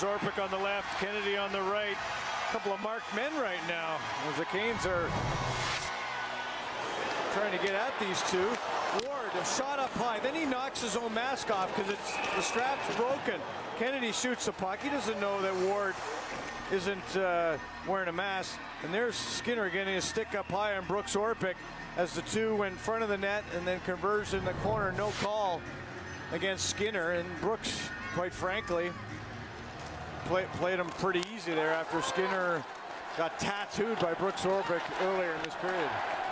Orpik on the left, Kennedy on the right. A couple of marked men right now as the Canes are trying to get at these two. Ward, a shot up high. Then he knocks his own mask off because the strap's broken. Kennedy shoots the puck. He doesn't know that Ward isn't wearing a mask. And there's Skinner getting his stick up high on Brooks Orpik as the two went in front of the net and then conversion in the corner. No call against Skinner. And Brooks, quite frankly, played him pretty easy there after Skinner got tattooed by Brooks Orpik earlier in this period.